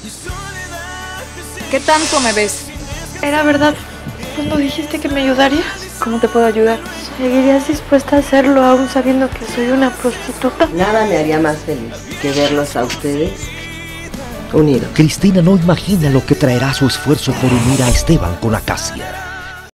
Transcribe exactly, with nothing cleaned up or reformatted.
¿Qué tanto me ves? ¿Era verdad cuando dijiste que me ayudarías? ¿Cómo te puedo ayudar? ¿Seguirías dispuesta a hacerlo aún sabiendo que soy una prostituta? Nada me haría más feliz que verlos a ustedes unidos. Cristina no imagina lo que traerá su esfuerzo por unir a Esteban con Acacia.